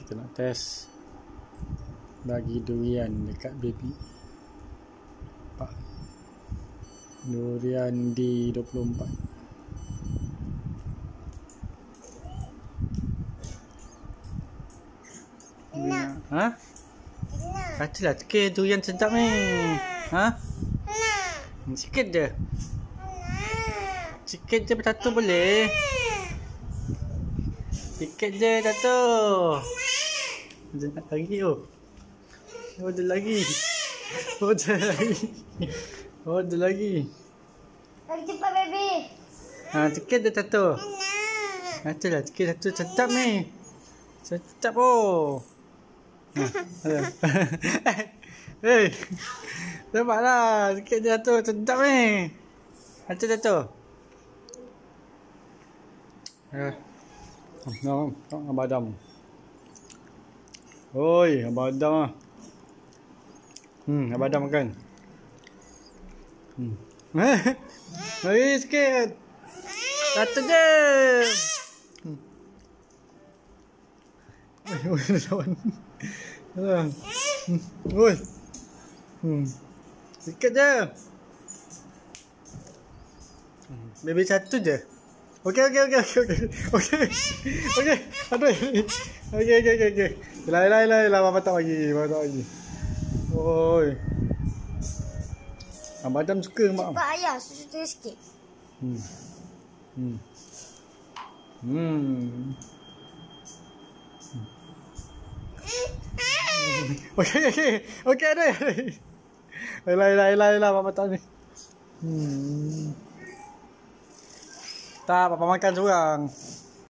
Kita nak test bagi durian dekat baby. Nampak? Durian D24. Ha? Katalah sikit durian sedap ni. Ha? Sikit je. Sikit je satu boleh. Sikit je satu. Dia nak lagi oh. Oh ada lagi. Oh ada lagi. Oh ada lagi. Lagi cepat baby. Ha, sikit je satu. Katalah sikit satu sedap ni. Sedap oh. Hei, nampaklah sikit je tu sedap ni. Ada satu. No, abang Adam. Oi, abang Adam ah. Abang Adam makan. Lagi sikit. Satu je. Oi, lawan. Oi. Sikit je. Baby satu je. Okey. Aduh. Okey. Lai. Bapa tak bagi. Oi. Abang Adam suka mak. Cepat ayah, susu sikit. Okey ada. Lai bapa tak ni. Tak, papa makan seorang.